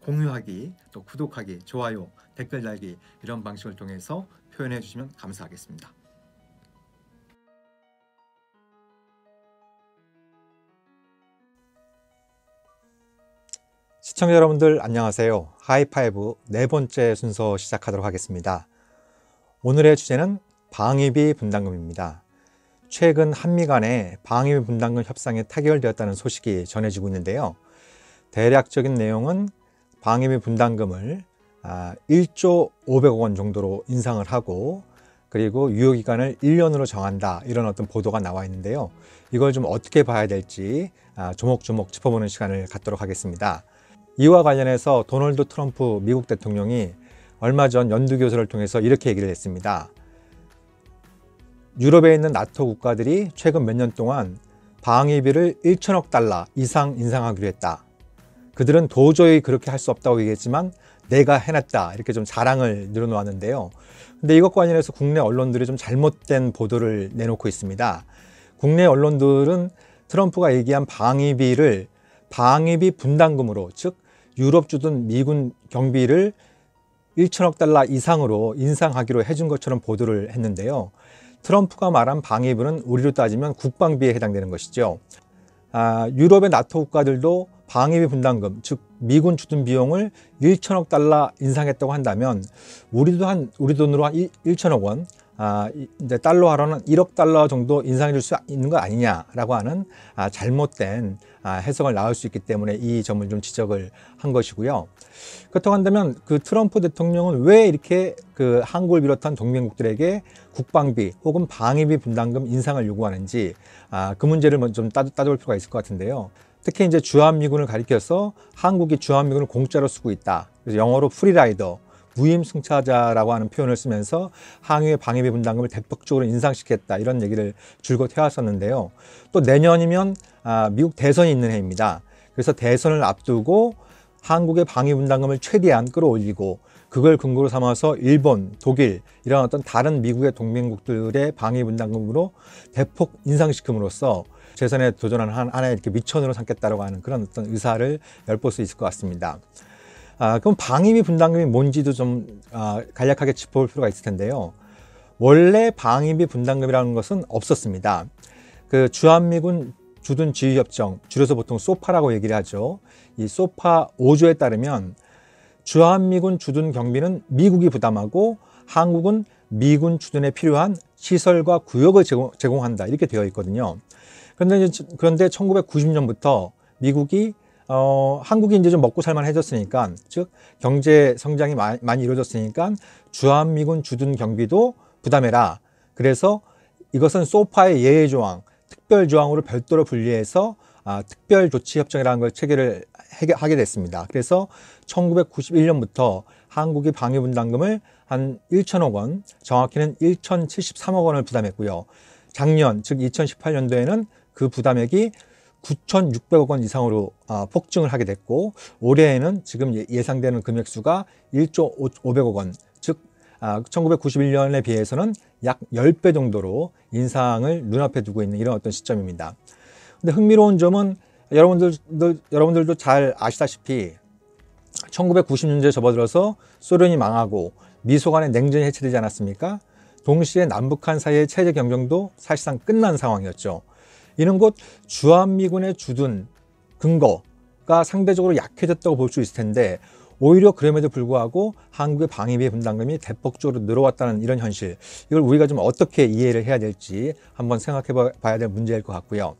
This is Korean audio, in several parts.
공유하기, 또 구독하기, 좋아요, 댓글 달기 이런 방식을 통해서 표현해 주시면 감사하겠습니다. 시청자 여러분들 안녕하세요. 하이파이브 네 번째 순서 시작하도록 하겠습니다. 오늘의 주제는 방위비 분담금입니다. 최근 한미 간의 방위비 분담금 협상이 타결되었다는 소식이 전해지고 있는데요. 대략적인 내용은 방위비 분담금을 1조 500억 원 정도로 인상을 하고, 그리고 유효기간을 1년으로 정한다, 이런 어떤 보도가 나와 있는데요. 이걸 좀 어떻게 봐야 될지 조목조목 짚어보는 시간을 갖도록 하겠습니다. 이와 관련해서 도널드 트럼프 미국 대통령이 얼마 전 연두교서를 통해서 이렇게 얘기를 했습니다. 유럽에 있는 나토 국가들이 최근 몇 년 동안 방위비를 1천억 달러 이상 인상하기로 했다. 그들은 도저히 그렇게 할 수 없다고 얘기했지만 내가 해냈다, 이렇게 좀 자랑을 늘어놓았는데요. 근데 이것과 관련해서 국내 언론들이 좀 잘못된 보도를 내놓고 있습니다. 국내 언론들은 트럼프가 얘기한 방위비를 방위비 분담금으로, 즉 유럽 주둔 미군 경비를 1천억 달러 이상으로 인상하기로 해준 것처럼 보도를 했는데요. 트럼프가 말한 방위비는 우리로 따지면 국방비에 해당되는 것이죠. 유럽의 나토 국가들도 방위비 분담금, 즉 미군 주둔 비용을 1천억 달러 인상했다고 한다면 우리 돈으로 한 1천억 원, 이제 달러 하로는 1억 달러 정도 인상해 줄 수 있는 거 아니냐라고 하는 잘못된 해석을 나올 수 있기 때문에 이 점을 좀 지적을 한 것이고요. 그렇다고 한다면 그 트럼프 대통령은 왜 이렇게 그 한국을 비롯한 동맹국들에게 국방비 혹은 방위비 분담금 인상을 요구하는지, 그 문제를 좀 따져볼 필요가 있을 것 같은데요. 특히 이제 주한미군을 가리켜서 한국이 주한미군을 공짜로 쓰고 있다, 그래서 영어로 프리라이더, 무임승차자라고 하는 표현을 쓰면서 항해의 방위비 분담금을 대폭적으로 인상시켰다, 이런 얘기를 줄곧 해왔었는데요. 또 내년이면 미국 대선이 있는 해입니다. 그래서 대선을 앞두고 한국의 방위비 분담금을 최대한 끌어올리고, 그걸 근거로 삼아서 일본, 독일 이런 어떤 다른 미국의 동맹국들의 방위비 분담금으로 대폭 인상시킴으로써 재선에 도전하는 하나의 이렇게 미천으로 삼겠다라고 하는 그런 어떤 의사를 엿볼 수 있을 것 같습니다. 그럼 방위비 분담금이 뭔지도 좀 간략하게 짚어볼 필요가 있을 텐데요. 원래 방위비 분담금이라는 것은 없었습니다. 그 주한미군 주둔 지휘협정, 줄여서 보통 소파라고 얘기를 하죠. 이 소파 5조에 따르면 주한미군 주둔 경비는 미국이 부담하고 한국은 미군 주둔에 필요한 시설과 구역을 제공한다, 이렇게 되어 있거든요. 그런데 1990년부터 미국이 한국이 이제 좀 먹고 살만해졌으니까, 즉 경제 성장이 많이 이루어졌으니까 주한미군 주둔 경비도 부담해라. 그래서 이것은 소파의 예외 조항, 특별 조항으로 별도로 분리해서 특별조치협정이라는 걸 체결을 하게 됐습니다. 그래서 1991년부터 한국이 방위비 분담금을 한 1천억 원, 정확히는 1,073억 원을 부담했고요. 작년, 즉 2018년도에는 그 부담액이 9,600억 원 이상으로 폭증을 하게 됐고, 올해에는 지금 예상되는 금액수가 1조 500억 원, 즉 1991년에 비해서는 약 10배 정도로 인상을 눈앞에 두고 있는 이런 어떤 시점입니다. 근데 흥미로운 점은 여러분들도 잘 아시다시피 1990년대에 접어들어서 소련이 망하고 미소 간의 냉전이 해체되지 않았습니까? 동시에 남북한 사이의 체제 경쟁도 사실상 끝난 상황이었죠. 이는 곧 주한미군의 주둔 근거가 상대적으로 약해졌다고 볼 수 있을 텐데, 오히려 그럼에도 불구하고 한국의 방위비 분담금이 대폭적으로 늘어왔다는 이런 현실, 이걸 우리가 좀 어떻게 이해를 해야 될지 한번 생각해 봐야 될 문제일 것 같고요.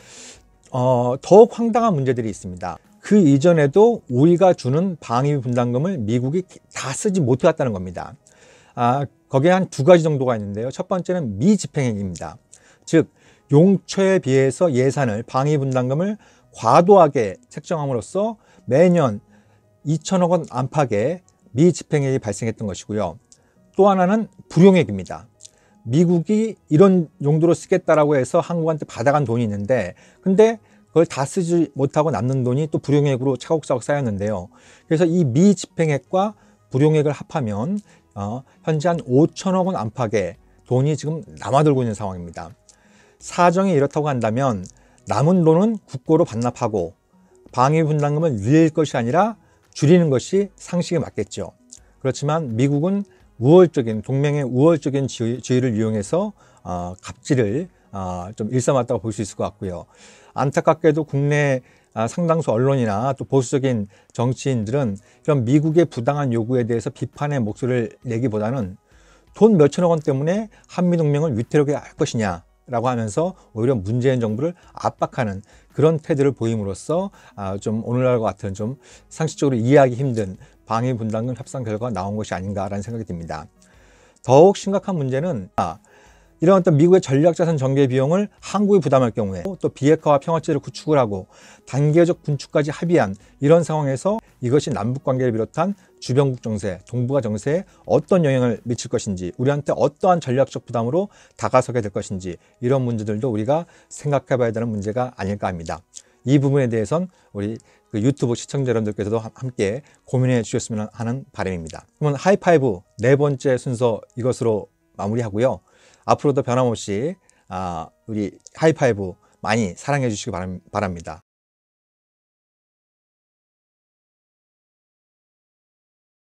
더욱 황당한 문제들이 있습니다. 그 이전에도 우리가 주는 방위비 분담금을 미국이 다 쓰지 못해왔다는 겁니다. 거기에 한 두 가지 정도가 있는데요. 첫 번째는 미집행행위입니다. 즉 용처에 비해서 예산을, 방위비 분담금을 과도하게 책정함으로써 매년 2천억 원 안팎의 미집행액이 발생했던 것이고요. 또 하나는 불용액입니다. 미국이 이런 용도로 쓰겠다라고 해서 한국한테 받아간 돈이 있는데, 근데 그걸 다 쓰지 못하고 남는 돈이 또 불용액으로 차곡차곡 쌓였는데요. 그래서 이 미집행액과 불용액을 합하면 현재 한 5천억 원 안팎의 돈이 지금 남아돌고 있는 상황입니다. 사정이 이렇다고 한다면 남은 돈은 국고로 반납하고 방위비 분담금을 늘릴 것이 아니라 줄이는 것이 상식에 맞겠죠. 그렇지만 미국은 우월적인 동맹의 우월적인 지위를 이용해서 갑질을 좀 일삼았다고 볼 수 있을 것 같고요. 안타깝게도 국내 상당수 언론이나 또 보수적인 정치인들은 이런 미국의 부당한 요구에 대해서 비판의 목소리를 내기보다는 돈 몇천억 원 때문에 한미동맹을 위태롭게 할 것이냐라고 하면서 오히려 문재인 정부를 압박하는 그런 태도를 보임으로써 좀 오늘날과 같은 좀 상식적으로 이해하기 힘든 방위 분담금 협상 결과가 나온 것이 아닌가라는 생각이 듭니다. 더욱 심각한 문제는 이런 어떤 미국의 전략자산 전개 비용을 한국이 부담할 경우에 또 비핵화와 평화체를 구축을 하고 단계적 군축까지 합의한 이런 상황에서 이것이 남북관계를 비롯한 주변국 정세, 동북아 정세에 어떤 영향을 미칠 것인지, 우리한테 어떠한 전략적 부담으로 다가서게 될 것인지, 이런 문제들도 우리가 생각해 봐야 되는 문제가 아닐까 합니다. 이 부분에 대해선 우리 유튜브 시청자 여러분들께서도 함께 고민해 주셨으면 하는 바람입니다. 그러면 하이파이브 4번째 순서 이것으로 마무리하고요. 앞으로도 변함없이 우리 하이파이브 많이 사랑해 주시기 바랍니다.